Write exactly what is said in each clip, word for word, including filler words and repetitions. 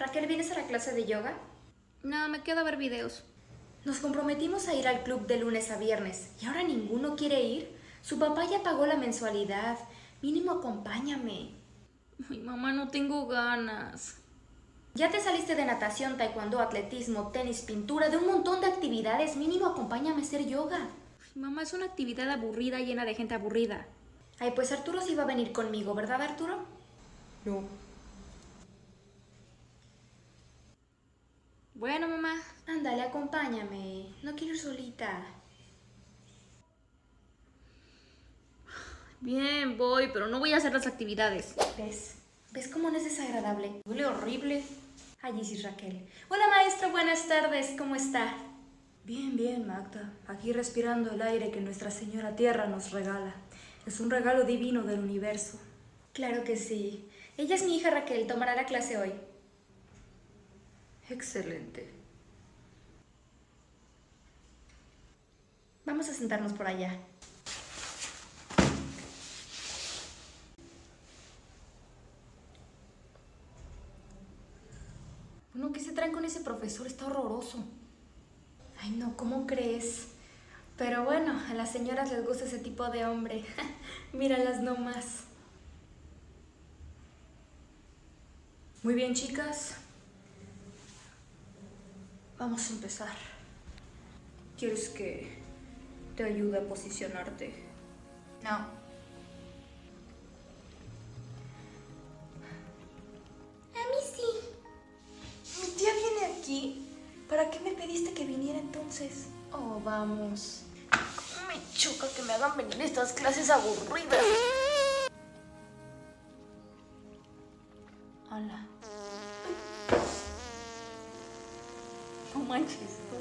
Raquel, ¿vienes a la clase de yoga? No, me quedo a ver videos. Nos comprometimos a ir al club de lunes a viernes y ahora ninguno quiere ir. Su papá ya pagó la mensualidad. Mínimo acompáñame. Ay, mamá, no tengo ganas. Ya te saliste de natación, taekwondo, atletismo, tenis, pintura, de un montón de actividades. Mínimo acompáñame a hacer yoga. Ay, mamá, es una actividad aburrida llena de gente aburrida. Ay, pues Arturo sí va a venir conmigo, ¿verdad, Arturo? No. Bueno, mamá. Ándale, acompáñame. No quiero ir solita. Bien, voy, pero no voy a hacer las actividades. ¿Ves? ¿Ves cómo no es desagradable? Huele horrible. Allí sí, Raquel. Hola, maestro, buenas tardes. ¿Cómo está? Bien, bien, Magda. Aquí respirando el aire que Nuestra Señora Tierra nos regala. Es un regalo divino del universo. Claro que sí. Ella es mi hija Raquel. Tomará la clase hoy. Excelente. Vamos a sentarnos por allá. Bueno, ¿qué se traen con ese profesor? Está horroroso. Ay, no, ¿cómo crees? Pero bueno, a las señoras les gusta ese tipo de hombre. Míralas nomás. Muy bien, chicas. Vamos a empezar. ¿Quieres que te ayude a posicionarte? No. A mí sí. Mi tía viene aquí. ¿Para qué me pediste que viniera entonces? Oh, vamos. Me choca que me hagan venir estas clases aburridas. Hola. No manches.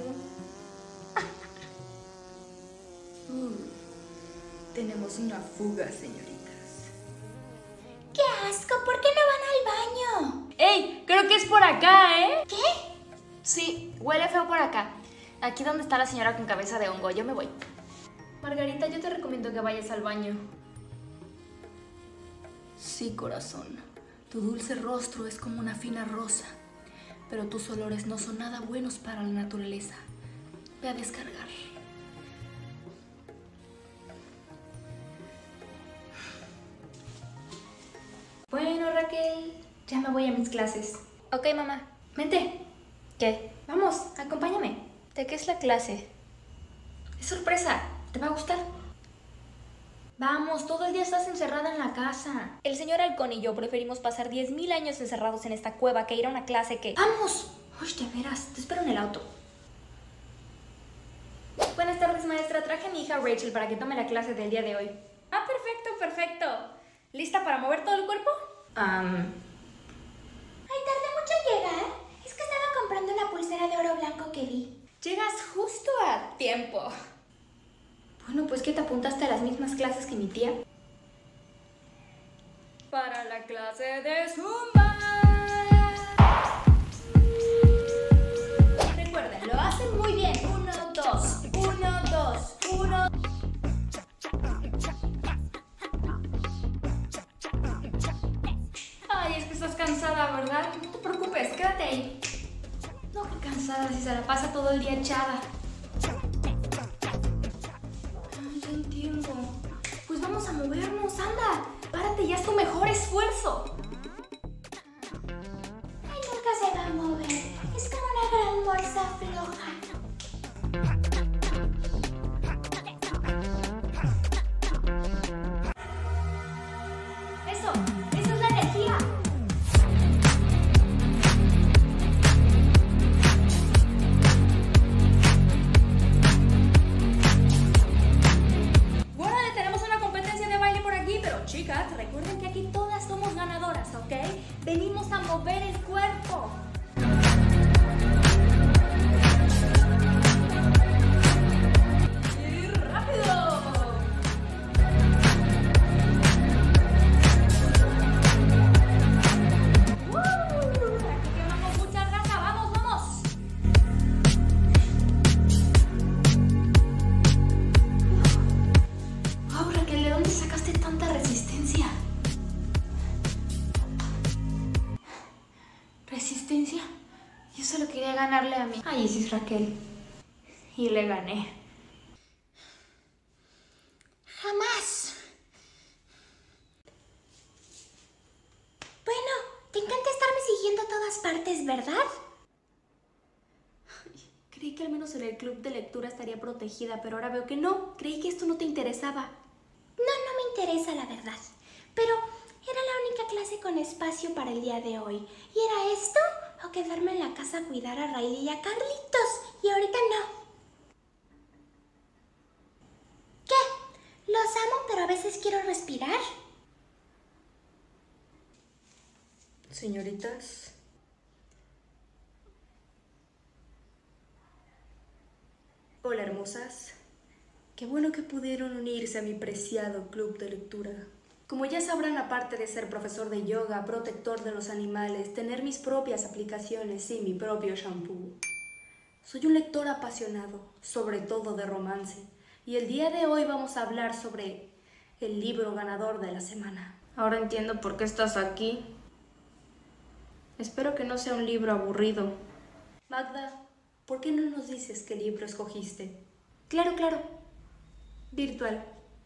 Uh, tenemos una fuga, señoritas. ¡Qué asco! ¿Por qué no van al baño? ¡Ey! Creo que es por acá, ¿eh? ¿Qué? Sí, huele feo por acá. Aquí donde está la señora con cabeza de hongo. Yo me voy. Margarita, yo te recomiendo que vayas al baño. Sí, corazón. Tu dulce rostro es como una fina rosa, pero tus olores no son nada buenos para la naturaleza. Ve a descargar. Bueno, Raquel, ya me voy a mis clases. Ok, mamá. Vente. ¿Qué? Vamos, acompáñame. ¿De qué es la clase? Es sorpresa, ¿te va a gustar? Vamos, todo el día estás encerrada en la casa. El señor Halcón y yo preferimos pasar diez mil años encerrados en esta cueva que ir a una clase que... ¡Vamos! Uy, de veras, te espero en el auto. Buenas tardes, maestra. Traje a mi hija Rachel para que tome la clase del día de hoy. Ah, perfecto, perfecto. ¿Lista para mover todo el cuerpo? Um, Ay, tardé mucho en llegar. Es que estaba comprando una pulsera de oro blanco que vi. Llegas justo a tiempo. Bueno, pues que te apuntaste a las mismas clases que mi tía. Para la clase de Zumba. Recuerden, lo hacen muy bien. Uno, dos, uno, dos, uno. Ay, es que estás cansada, ¿verdad? No te preocupes, quédate ahí. No, qué cansada si se la pasa todo el día echada. Ay, ya entiendo. Pues vamos a movernos, anda. Párate, ya es tu mejor esfuerzo. Ay, nunca se va a mover. Es como una gran bolsa floja. Eso, eso es la energía. Bueno, tenemos una competencia de baile por aquí, pero chicas, recuerden que aquí todas somos ganadoras, ¿ok? Venimos a mover el cuerpo. paciencia. Yo solo quería ganarle a mí. Ay, sí, Raquel. Y le gané. Jamás. Bueno, te encanta estarme siguiendo a todas partes, ¿verdad? Creí que al menos en el club de lectura estaría protegida, pero ahora veo que no. Creí que esto no te interesaba. No, no me interesa, la verdad. Pero era la única clase con espacio para el día de hoy. ¿Y era esto? ¿O quedarme en la casa a cuidar a Riley y a Carlitos? Y ahorita no. ¿Qué? Los amo, pero a veces quiero respirar. Señoritas. Hola, hermosas. Qué bueno que pudieron unirse a mi preciado club de lectura. Como ya sabrán, aparte de ser profesor de yoga, protector de los animales, tener mis propias aplicaciones y mi propio shampoo, soy un lector apasionado, sobre todo de romance, y el día de hoy vamos a hablar sobre el libro ganador de la semana. Ahora entiendo por qué estás aquí. Espero que no sea un libro aburrido. Magda, ¿por qué no nos dices qué libro escogiste? Claro, claro. Virtual.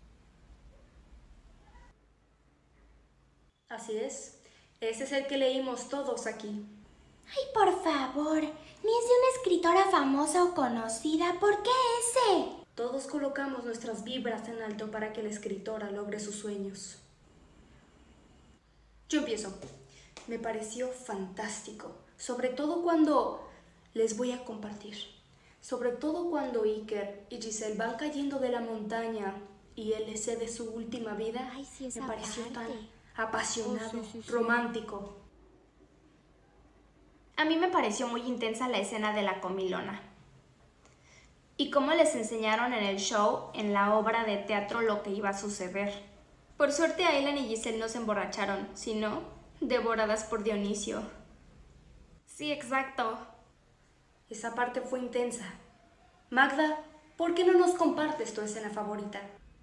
Así es. Ese es el que leímos todos aquí. Ay, por favor. Ni es de una escritora famosa o conocida. ¿Por qué ese? Todos colocamos nuestras vibras en alto para que la escritora logre sus sueños. Yo empiezo. Me pareció fantástico, sobre todo cuando les voy a compartir, sobre todo cuando Iker y Giselle van cayendo de la montaña y él le cede su última vida. Ay, sí, esa me pareció parte. tan apasionado, Oh, sí, sí, sí. romántico. A mí me pareció muy intensa la escena de la comilona. Y cómo les enseñaron en el show, en la obra de teatro, lo que iba a suceder. Por suerte, Aylan y Giselle no se emborracharon, sino devoradas por Dionisio. Sí, exacto. Esa parte fue intensa. Magda, ¿por qué no nos compartes tu escena favorita?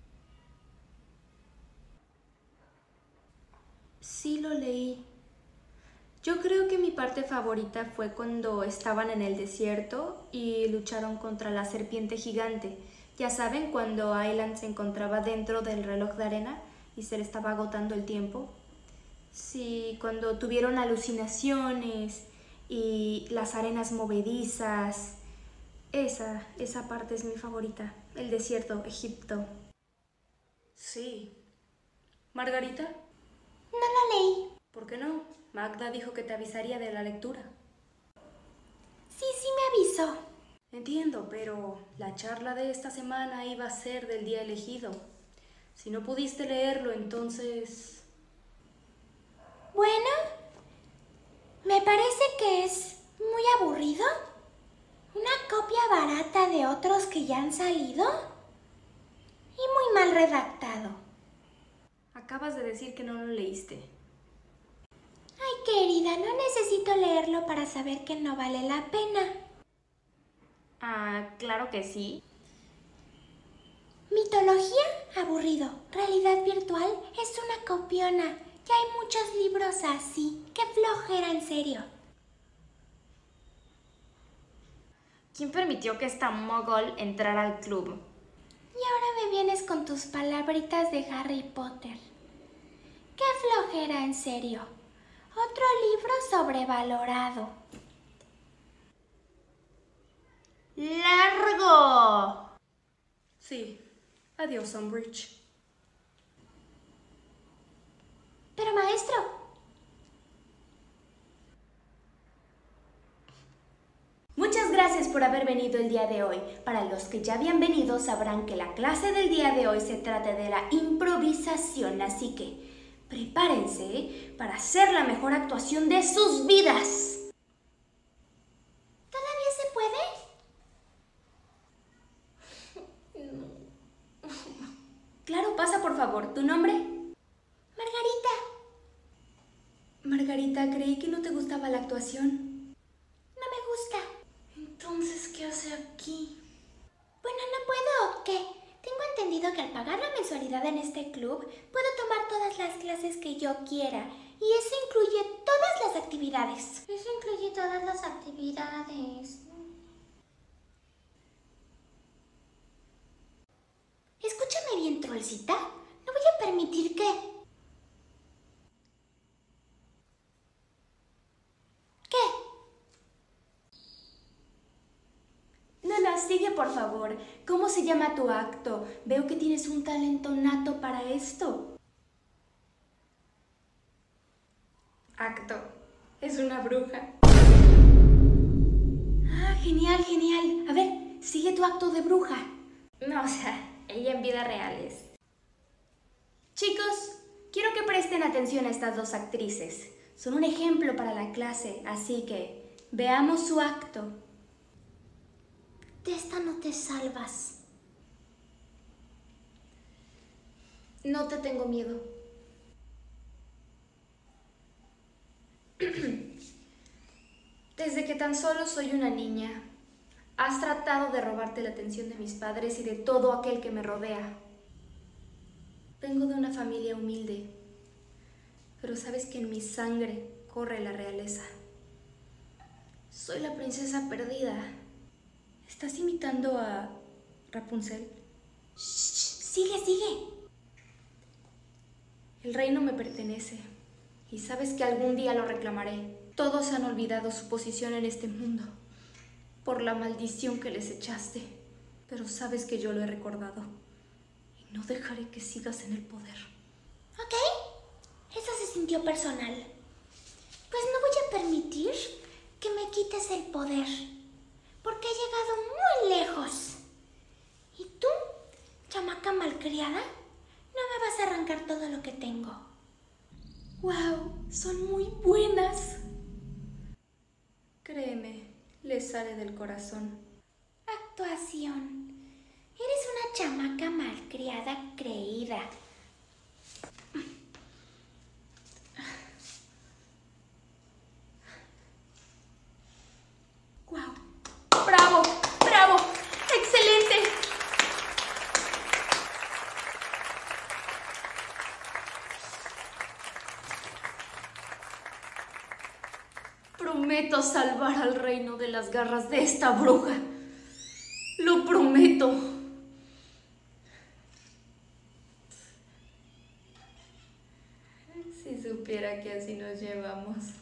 Sí lo leí. Yo creo que mi parte favorita fue cuando estaban en el desierto y lucharon contra la serpiente gigante. Ya saben, cuando Aylan se encontraba dentro del reloj de arena y se le estaba agotando el tiempo. Sí, cuando tuvieron alucinaciones y las arenas movedizas. Esa, esa parte es mi favorita. El desierto, Egipto. Sí. ¿Margarita? No la leí. ¿Por qué no? Magda dijo que te avisaría de la lectura. Sí, sí me avisó. Entiendo, pero la charla de esta semana iba a ser del día elegido. Si no pudiste leerlo, entonces... Bueno, me parece que es muy aburrido. Una copia barata de otros que ya han salido. Y muy mal redactado. Acabas de decir que no lo leíste. Ay, querida, no necesito leerlo para saber que no vale la pena. Ah, claro que sí. Mitología, aburrido. Realidad virtual, es una copiona. Ya hay muchos libros así. Qué flojera, en serio. ¿Quién permitió que esta mogol entrara al club? Y ahora me vienes con tus palabritas de Harry Potter. Qué flojera, en serio. Otro libro sobrevalorado. ¡Largo! Sí. Adiós, Umbridge. Pero maestro, Muchas gracias por haber venido el día de hoy. Para los que ya habían venido sabrán que la clase del día de hoy se trata de la improvisación, así que prepárense para hacer la mejor actuación de sus vidas. ¿todavía se puede? Claro, pasa por favor. ¿Tu nombre? Margarita. Margarita, creí que no te gustaba la actuación. No me gusta. Entonces, ¿qué hace aquí? Bueno, ¿no puedo o qué? Tengo entendido que al pagar la mensualidad en este club, puedo tomar todas las clases que yo quiera. Y eso incluye todas las actividades. Eso incluye todas las actividades. Escúchame bien, trollcita. No voy a permitir que... ¿Qué? Nana, sigue por favor. ¿Cómo se llama tu acto? Veo que tienes un talento nato para esto. Acto. Es una bruja. Ah, genial, genial. A ver, sigue tu acto de bruja. No, o sea, ella en vida real es. Chicos, quiero que presten atención a estas dos actrices. Son un ejemplo para la clase, así que veamos su acto. De esta no te salvas. No te tengo miedo. Desde que tan solo soy una niña, has tratado de robarte la atención de mis padres y de todo aquel que me rodea. Vengo de una familia humilde, pero sabes que en mi sangre corre la realeza. Soy la princesa perdida. ¿Estás imitando a Rapunzel? Shh, sigue, sigue. El reino me pertenece y sabes que algún día lo reclamaré. Todos han olvidado su posición en este mundo por la maldición que les echaste, pero sabes que yo lo he recordado y no dejaré que sigas en el poder. ¿Ok? Eso se sintió personal. Pues no voy a permitir que me quites el poder, porque he llegado muy lejos. ¿Y tú, chamaca malcriada, no me vas a arrancar todo lo que tengo? ¡Wow! Son muy buenas. Créeme, les sale del corazón. Actuación. Eres una chamaca malcriada creída. ¡Wow! ¡Bravo! ¡Bravo! ¡Excelente! Prometo salvar al reino de las garras de esta bruja. Lo prometo. Si supiera que así nos llevamos.